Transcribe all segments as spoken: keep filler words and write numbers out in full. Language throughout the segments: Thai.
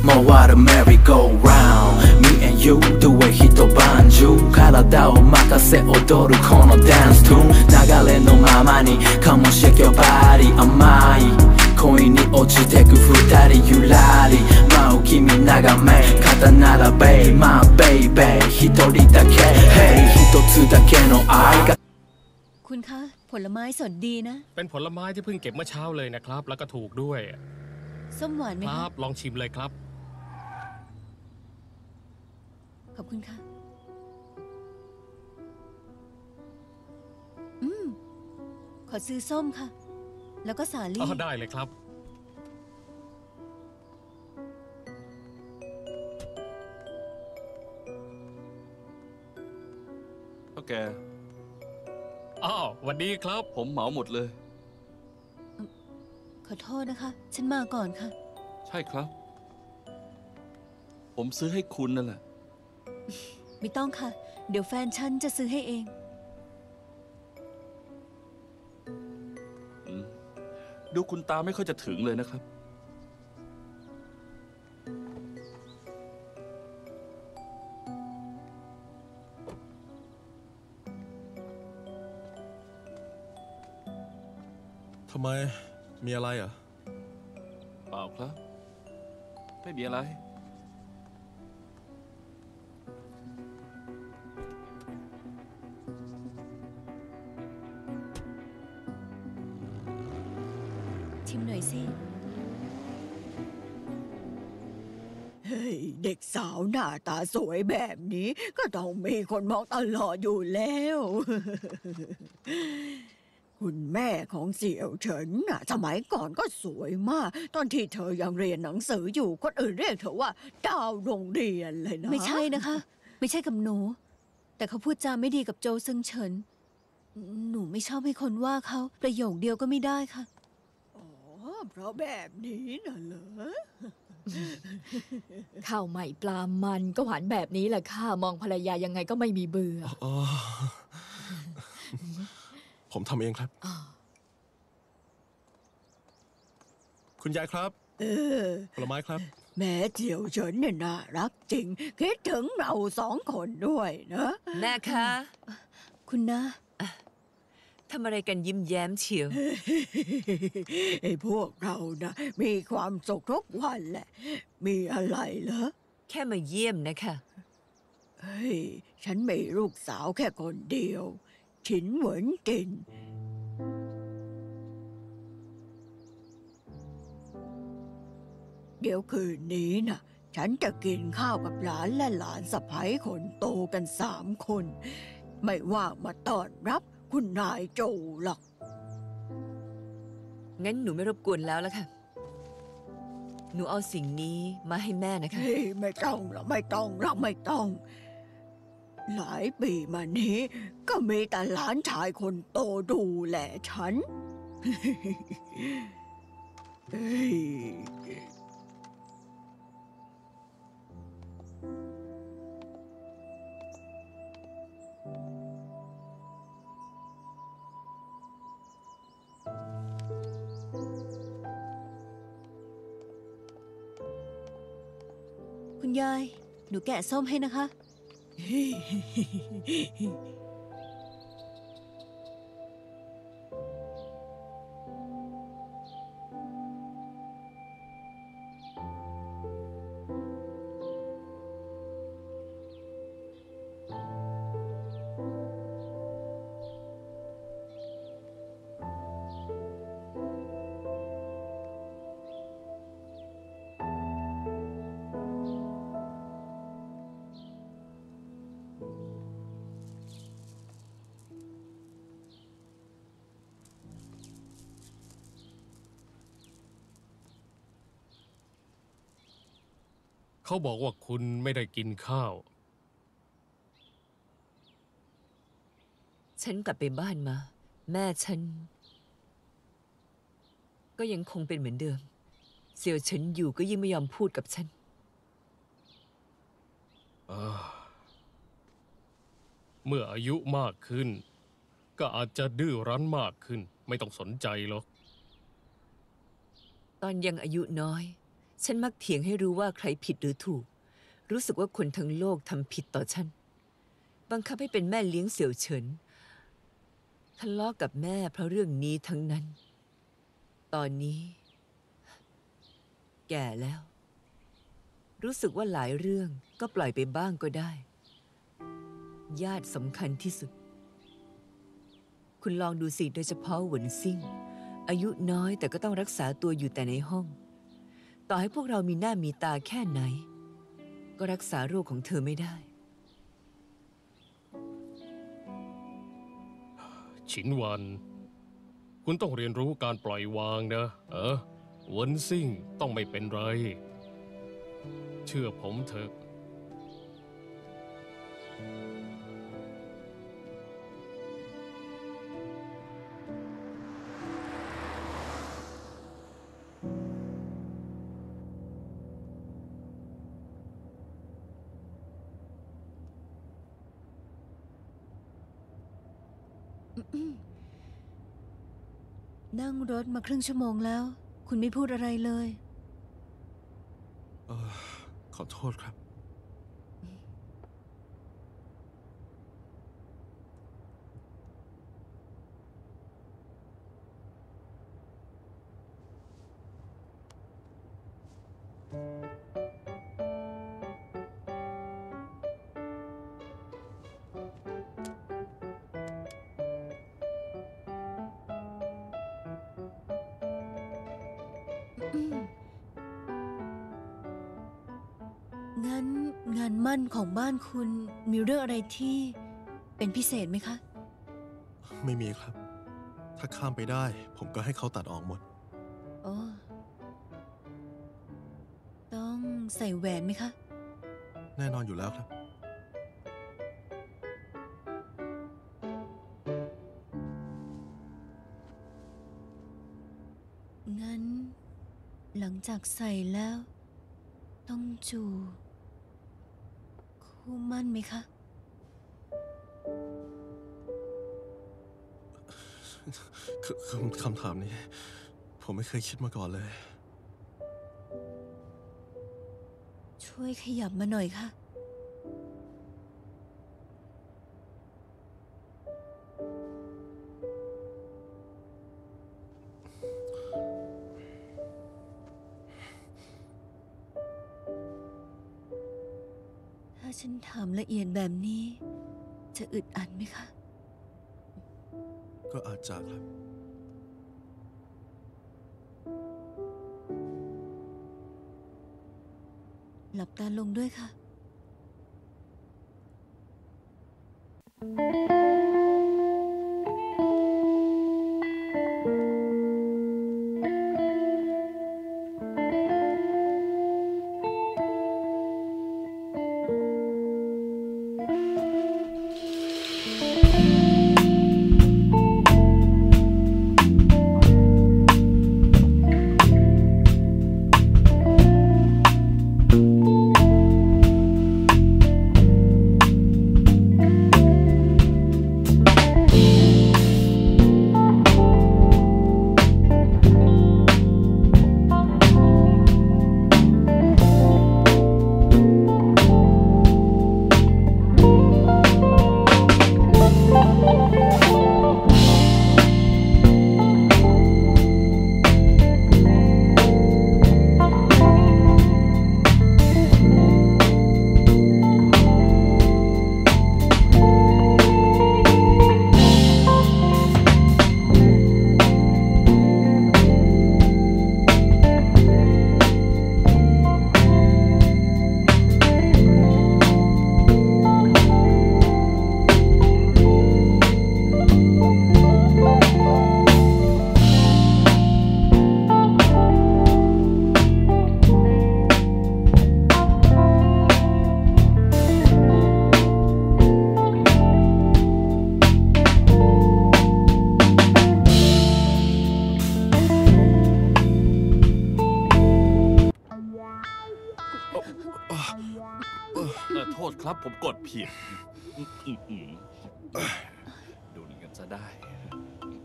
มาว่า the merry go round me and you the way 人バンジュー体を任せ踊るこのダンストゥーン流れのままに Come on shake your body 甘い恋に落ちてく二人ゆらり舞う君眺め肩ならべ My baby 一人だけ Hey 一つだけの愛がคุณคะผลไม้สดดีนะเป็นผลไม้ที่เพิ่งเก็บเมื่อเช้าเลยนะครับแล้วก็ถูกด้วยส้มหวานไหมครับลองชิมเลยครับขอบคุณค่ะอืมขอซื้อส้มค่ะแล้วก็สาลี่อ๋อได้เลยครับโอเคอ้าวสวัสดีครับผมเหมาหมดเลยขอโทษนะคะฉันมาก่อนค่ะใช่ครับผมซื้อให้คุณนั่นแหละไม่ต้องค่ะเดี๋ยวแฟนฉันจะซื้อให้เองดูคุณตาไม่ค่อยจะถึงเลยนะครับทำไมมีอะไรอ่ะเปล่าครับไม่มีอะไรชิมหน่อยสิเฮ้ยเด็กสาวหน้าตาสวยแบบนี้ก็ต้องมีคนมองตลอดอยู่แล้วคุณแม่ของเสี่ยวเฉินน่ะสมัยก่อนก็สวยมากตอนที่เธอยังเรียนหนังสืออยู่คนอื่นเรียกเธอว่าดาวโรงเรียนเลยนะไม่ใช่นะคะไม่ใช่กับหนูแต่เขาพูดจาไม่ดีกับโจซึงเฉินหนูไม่ชอบให้คนว่าเขาประโยคเดียวก็ไม่ได้ค่ะอ๋อเพราะแบบนี้น่ะเหรอข้าวใหม่ปลามันก็หวานแบบนี้แหละค่ะมองภรรยายังไงก็ไม่มีเบื่อผมทำเองครับคุณยายครับเออผลไม้ครับแม่เจียวเฉินเนี่ยน่ารักจริงคิดถึงเราสองคนด้วยนะแม่คะคุณนะทำอะไรกันยิ้มแย้มเชียวไอ้พวกเรานะมีความสุขทุกวันแหละมีอะไรเหรอแค่มาเยี่ยมนะคะเฮ้ยฉันมีลูกสาวแค่คนเดียวฉินเหวินจินเดี๋ยวคืนนี้นะฉันจะกินข้าวกับหลานและหลานสะใภ้คนโตกันสามคนไม่ว่างมาต้อนรับคุณนายโจหรอกงั้นหนูไม่รบกวนแล้วละค่ะหนูเอาสิ่งนี้มาให้แม่นะคะเฮ้ยไม่ต้องหรอกไม่ต้องหรอกไม่ต้องหลายปีมานี้ก็มีแต่หลานชายคนโตดูแลฉันเฮ้ยคุณยายหนูแกะส้มให้นะคะเขาบอกว่าคุณไม่ได้กินข้าวฉันกลับไปบ้านมาแม่ฉันก็ยังคงเป็นเหมือนเดิมเสี่ยวเฉินอยู่ก็ยิ่งไม่ยอมพูดกับฉันเมื่ออายุมากขึ้นก็อาจจะดื้อรั้นมากขึ้นไม่ต้องสนใจหรอกตอนยังอายุน้อยฉันมักเถียงให้รู้ว่าใครผิดหรือถูก รู้สึกว่าคนทั้งโลกทำผิดต่อฉัน บังคับให้เป็นแม่เลี้ยงเสี่ยวเฉินทะเลาะกับแม่เพราะเรื่องนี้ทั้งนั้น ตอนนี้ แก่แล้ว รู้สึกว่าหลายเรื่องก็ปล่อยไปบ้างก็ได้ ญาติสำคัญที่สุด คุณลองดูสิโดยเฉพาะหวนซิ่ง อายุน้อยแต่ก็ต้องรักษาตัวอยู่แต่ในห้อง ต่อให้พวกเรามีหน้ามีตาแค่ไหน ก็รักษาโรคของเธอไม่ได้ฉินหวัน คุณต้องเรียนรู้การปล่อยวางนะ เออหวนซิ่งต้องไม่เป็นไร เชื่อผมเถอะนั่งรถมาครึ่งชั่วโมงแล้ว คุณไม่พูดอะไรเลยเออขอโทษครับงั้นงานมั่นของบ้านคุณมีเรื่องอะไรที่เป็นพิเศษไหมคะไม่มีครับ ถ้าข้ามไปได้ ผมก็ให้เขาตัดออกหมดอ๋อ ต้องใส่แหวนไหมคะแน่นอนอยู่แล้วครับงั้น หลังจากใส่แล้ว ต้องจูบคู่มั่นไหมคะคือคำคำถามนี้ ผมไม่เคยคิดมาก่อนเลยช่วยขยับมาหน่อยค่ะ ถ้าฉันถามละเอียดแบบนี้ จะอึดอัดไหมคะก็อาจจะครับหลับตาลงด้วยค่ะเออโทษครับผมกดผิดอื้อหือดูนี่กันจะได้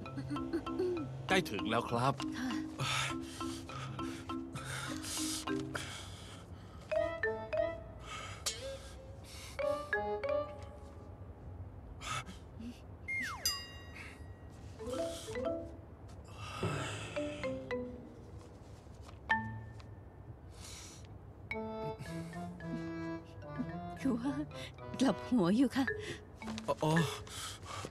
ใกล้ถึงแล้วครับค่ะคือว่ากลับหัวอยู่ค่ะอ๋อ